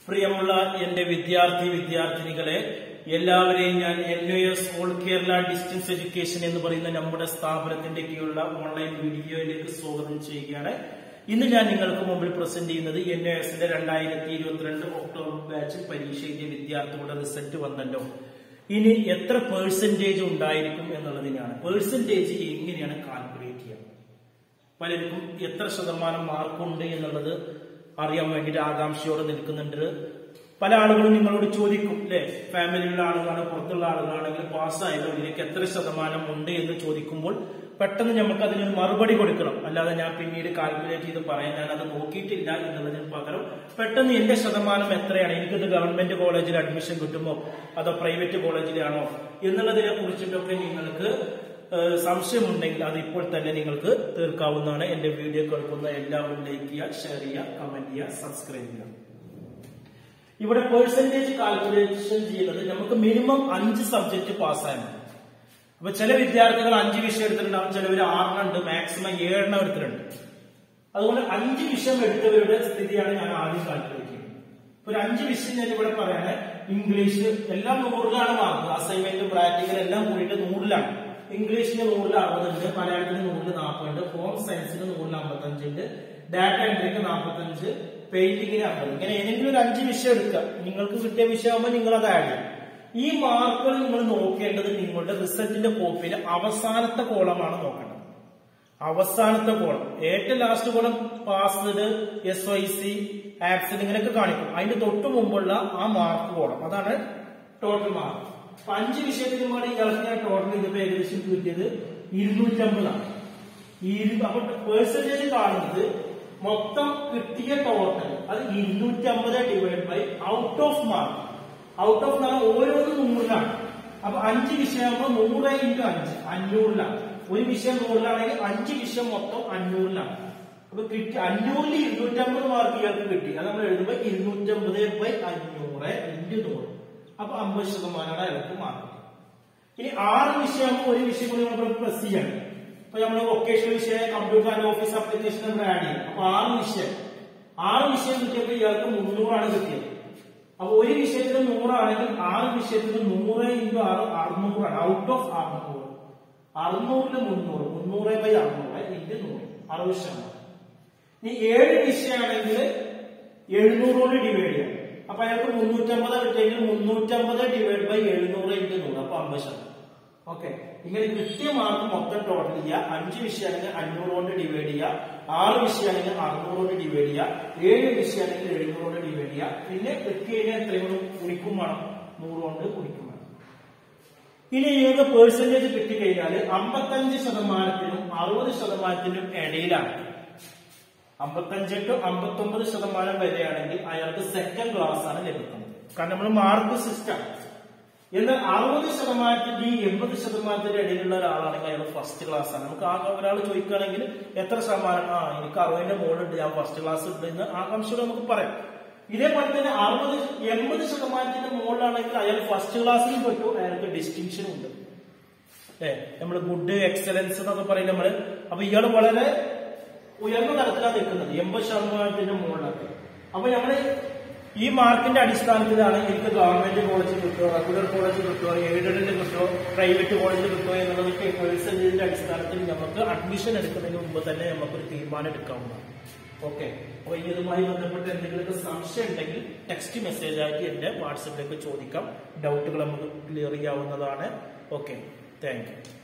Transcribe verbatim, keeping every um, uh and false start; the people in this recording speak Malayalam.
പ്രിയമുള്ള എന്റെ വിദ്യാർത്ഥി വിദ്യാർത്ഥിനികളെ, എല്ലാവരെയും ഞാൻ N U S all Kerala distance education എന്ന് പറയുന്ന നമ്മുടെ സ്ഥാപനത്തിന്റെ കീഴിലുള്ള ഓൺലൈൻ വീഡിയോയിലേക്ക് സ്വാഗതം ചെയ്യുകയാണ്. ഇന്ന് ഞാൻ നിങ്ങൾക്ക് മുമ്പിൽ പ്രസന്റ് ചെയ്യുന്നത് എൻ യു എസിന്റെ രണ്ടായിരത്തി ഇരുപത്തിരണ്ട് ഒക്ടോബർ ബാച്ചിൽ പരീക്ഷ എഴുതിയ വിദ്യാർത്ഥികളുടെ റിസൾട്ട് വന്നല്ലോ. ഇനി എത്ര പേഴ്സന്റേജ് ഉണ്ടായിരിക്കും എന്നുള്ളതിനാണ്. പേഴ്സന്റേജ് എങ്ങനെയാണ് കാൽക്കുലേറ്റ് ചെയ്യുക? പലർക്കും എത്ര ശതമാനം മാർക്കുണ്ട് എന്നുള്ളത് അറിയാൻ വേണ്ടിയിട്ട് ആകാംക്ഷയോടെ നിൽക്കുന്നുണ്ട്. പല ആളുകളും നിങ്ങളോട് ചോദിക്കും, അല്ലെ, ഫാമിലിയുള്ള ആളുകളാണ്, പുറത്തുള്ള ആളുകളാണെങ്കിൽ പാസ്സായല്ലോ, ഇതിലേക്ക് എത്ര ശതമാനം ഉണ്ട് എന്ന് ചോദിക്കുമ്പോൾ പെട്ടെന്ന് നമുക്ക് അതിനൊരു മറുപടി കൊടുക്കണം. അല്ലാതെ ഞാൻ പിന്നീട് കാൽക്കുലേറ്റ് ചെയ്ത് പറയാൻ ഞാൻ അത് നോക്കിയിട്ടില്ല എന്നുള്ളതിന് പകരം പെട്ടെന്ന് എന്റെ ശതമാനം എത്രയാണ്, എനിക്കിത് ഗവൺമെന്റ് കോളേജിൽ അഡ്മിഷൻ കിട്ടുമോ അതോ പ്രൈവറ്റ് കോളേജിലാണോ എന്നുള്ളതിനെ കുറിച്ചിട്ടൊക്കെ നിങ്ങൾക്ക് സംശയമുണ്ടെങ്കിൽ അത് ഇപ്പോൾ തന്നെ നിങ്ങൾക്ക് തീർക്കാവുന്നതാണ്. എന്റെ വീഡിയോ കേൾക്കുന്ന എല്ലാവരും ലൈക്ക് ചെയ്യുക, ഷെയർ ചെയ്യുക, കമന്റ് ചെയ്യുക, സബ്സ്ക്രൈബ് ചെയ്യുക. ഇവിടെ പേഴ്സന്റേജ് കാൽക്കുലേഷൻ ചെയ്യുന്നത് നമുക്ക് മിനിമം അഞ്ച് സബ്ജക്ട് പാസ്സായാൽ മതി. അപ്പൊ ചില വിദ്യാർത്ഥികൾ അഞ്ച് വിഷയം എടുത്തിട്ടുണ്ടാവും, ചിലവർ ആറെണ്ണുണ്ട്, മാക്സിമം ഏഴെണ്ണം എടുത്തിട്ടുണ്ട്. അതുകൊണ്ട് അഞ്ച് വിഷയം എടുത്തവരുടെ സ്ഥിതിയാണ് ഞാൻ ആദ്യം കാൽക്കുലേറ്റ് ചെയ്യുന്നത്. ഒരു അഞ്ച് വിഷയം ഞാൻ ഇവിടെ പറയാന് ഇംഗ്ലീഷ് എല്ലാം നൂറിലാണ് മാർക്ക്, അസൈൻമെന്റ് പ്രാക്ടിക്കൽ എല്ലാം കൂടിയിട്ട് നൂറിലാണ്. ഇംഗ്ലീഷിന് നൂറിൽ അറുപതുണ്ട്, മലയാളത്തിന് നൂറിൽ നാൽപ്പതുണ്ട്, ഹോം സയൻസിന് നൂറിൽ അമ്പത്തഞ്ചുണ്ട്, ഡാറ്റ എൻട്രിക്ക് നാൽപ്പത്തഞ്ച്, പെയിന്റിങ്ങിന് അമ്പത്. ഇങ്ങനെ ഏതെങ്കിലും ഒരു അഞ്ച് വിഷയം എടുക്കുക. നിങ്ങൾക്ക് കിട്ടിയ വിഷയമാകുമ്പോൾ നിങ്ങൾ അത് ആഡ് ചെയ്യും. ഈ മാർക്കുകൾ നിങ്ങൾ നോക്കേണ്ടത് നിങ്ങളുടെ റിസൾട്ടിന്റെ കോപ്പിയിലെ അവസാനത്തെ കോളമാണ് നോക്കേണ്ടത്. അവസാനത്തെ കോളം, ഏറ്റവും last column passed, S Y C, absent ഇങ്ങനെയൊക്കെ കാണിക്കും. അതിന്റെ തൊട്ട് മുമ്പുള്ള ആ മാർക്ക് കോളം, അതാണ് ടോട്ടൽ മാർക്ക്. അപ്പൊ അഞ്ച് വിഷയത്തിന് വേണ്ടി ഇയാൾക്ക് ഞാൻ ടോട്ടൽ ഇതിപ്പോ ഏകദേശം കിട്ടിയത് ഇരുന്നൂറ്റമ്പതാണ്. അപ്പൊ പേഴ്സന്റേജ് കാണുന്നത് മൊത്തം കിട്ടിയ ടോട്ടൽ അത് ഇരുന്നൂറ്റമ്പത് divide by out of mark. Out of എന്ന് പറഞ്ഞാൽ ഓരോന്നും നൂറിലാണ്. അപ്പൊ അഞ്ച് വിഷയമാകുമ്പോൾ നൂറ് ഇൻറ്റു അഞ്ച് അഞ്ഞൂറിലാണ്. ഒരു വിഷയം നൂറിലാണെങ്കിൽ അഞ്ച് വിഷയം മൊത്തം അഞ്ഞൂറിലാണ്. അപ്പൊ കിട്ടി അഞ്ഞൂറിൽ ഇരുന്നൂറ്റമ്പത് മാർക്ക് ഇയാൾക്ക് കിട്ടി. അത് നമ്മൾ എഴുതുമ്പോൾ ഇരുന്നൂറ്റമ്പത് ബൈ അഞ്ഞൂറ് ഇൻറ്റു നൂറ്. അപ്പൊ അമ്പത് ശതമാനമാണ് അയാൾക്ക് മാർക്ക്. ഇനി ആറ് വിഷയമാകുമ്പോൾ ഒരു വിഷയം കൂടി നമ്മൾ പ്ലസ് ചെയ്യണം. ഇപ്പൊ നമ്മൾ വൊക്കേഷണൽ വിഷയം, കമ്പ്യൂട്ടർ ആൻഡ് ഓഫീസ് ആപ്ലിക്കേഷൻ നമ്മൾ ആഡ് ചെയ്യും. അപ്പൊ ആറ് വിഷയം ആറ് വിഷയം കിട്ടിയപ്പോൾ ഇയാൾക്ക് മുന്നൂറാണ് കിട്ടിയത്. അപ്പൊ ഒരു വിഷയത്തിന് നൂറാണെങ്കിൽ ആറ് വിഷയത്തിന് നൂറ് ഇൻറ്റു ആറ് അറുന്നൂറാണ്. ഔട്ട് ഓഫ് അറുന്നൂറ്, അറുന്നൂറില് മുന്നൂറ്, മുന്നൂറ് ബൈ അറുന്നൂറ് ഇൻറ്റു നൂറ്, അറുപത് ശതമാനം. ഇനി ഏഴ് വിഷയമാണെങ്കിൽ എഴുന്നൂറോട് ഡിവൈഡ് ചെയ്യാം. അപ്പൊ അയാൾക്ക് മുന്നൂറ്റമ്പത് കിട്ടിയെങ്കിൽ മുന്നൂറ്റമ്പത് ഡിവൈഡ് ബൈ എഴുന്നൂറ് ഇൻറ്റു നൂറ്, അപ്പൊ അമ്പത് ശതമാനം. ഓക്കെ, ഇങ്ങനെ കിട്ടിയ മാർക്ക് മൊത്തം ടോട്ടൽ ചെയ്യുക. അഞ്ച് വിഷയമാണെങ്കിൽ അഞ്ഞൂറ് കൊണ്ട് ഡിവൈഡ് ചെയ്യുക, ആറ് വിഷയമാണെങ്കിൽ അറുന്നൂറ് കൊണ്ട് ഡിവൈഡ് ചെയ്യുക, ഏഴ് വിഷയമാണെങ്കിൽ എഴുന്നൂറ് കൊണ്ട് ഡിവൈഡ് ചെയ്യുക. പിന്നെ കിട്ടി കഴിഞ്ഞാൽ എത്രയും കൊണ്ട് കുണിക്കും വേണം, നൂറ് കൊണ്ട് കുണിക്കും വേണം. ഇനി ഇവർക്ക് പേഴ്സന്റേജ് കിട്ടിക്കഴിഞ്ഞാൽ അമ്പത്തഞ്ച് ശതമാനത്തിനും അറുപത് ശതമാനത്തിനും ഇടയിലാണ്. അമ്പത്തഞ്ച് ടു അമ്പത്തി ഒമ്പത് ശതമാനം വരെയാണെങ്കിൽ അയാൾക്ക് സെക്കൻഡ് ക്ലാസ് ആണ് ലഭിക്കുന്നത്. കാരണം നമ്മൾ മാർക്ക് സിസ്റ്റം. എന്നാൽ അറുപത് ശതമാനത്തിന്റെ ഈ എൺപത് ശതമാനത്തിന്റെ ഇടയിലുള്ള ഒരാളാണെങ്കിൽ അയാൾ ഫസ്റ്റ് ക്ലാസ് ആണ്. നമുക്ക് ആ ഒരാൾ ചോദിക്കുകയാണെങ്കിൽ എത്ര ശതമാനം, ആ എനിക്ക് അറുപതിന്റെ മുകളിലുണ്ട്, ഞാൻ ഫസ്റ്റ് ക്ലാസ് ഉണ്ട് എന്ന് ആകാംക്ഷയോടെ നമുക്ക് പറയാം. ഇതേപോലെ തന്നെ അറുപത് എൺപത് ശതമാനത്തിന്റെ മുകളിലാണെങ്കിൽ അയാൾ ഫസ്റ്റ് ക്ലാസ്സിലും പെട്ടു, അയാൾക്ക് ഡിസ്റ്റിങ്ഷനും ഉണ്ട്. ഏ നമ്മള് ഗുഡ് എക്സലൻസ് എന്നൊക്കെ പറയും നമ്മള്. അപ്പൊ ഇയാൾ വളരെ ഉയർന്ന തലത്തിലാണ് നിൽക്കുന്നത്, എൺപത് ശതമാനത്തിന്റെ മുകളിലൊക്കെ. അപ്പൊ നമ്മള് ഈ മാർക്കിന്റെ അടിസ്ഥാനത്തിലാണ് എനിക്ക് ഗവൺമെന്റ് കോളേജിൽ കിട്ടുമോ, റെഗുലർ കോളേജിൽ കിട്ടുമോ, എയ്ഡഡിൽ കിട്ടുമോ, പ്രൈവറ്റ് കോളേജിൽ കിട്ടുമോ എന്നുള്ളതൊക്കെ പേഴ്സന്റേജിന്റെ അടിസ്ഥാനത്തിൽ നമുക്ക് അഡ്മിഷൻ എടുക്കുന്നതിന് മുമ്പ് തന്നെ നമുക്കൊരു തീരുമാനം എടുക്കാവുന്നതാണ്. ഓക്കെ, അപ്പൊ ഇതുമായി ബന്ധപ്പെട്ട് എന്തെങ്കിലുമൊക്കെ സംശയം ഉണ്ടെങ്കിൽ ടെക്സ്റ്റ് മെസ്സേജ് ആക്കി എന്റെ വാട്സപ്പിലേക്ക് ചോദിക്കാം. ഡൗട്ടുകൾ നമുക്ക് ക്ലിയർ ചെയ്യാവുന്നതാണ്. Okay, thank U.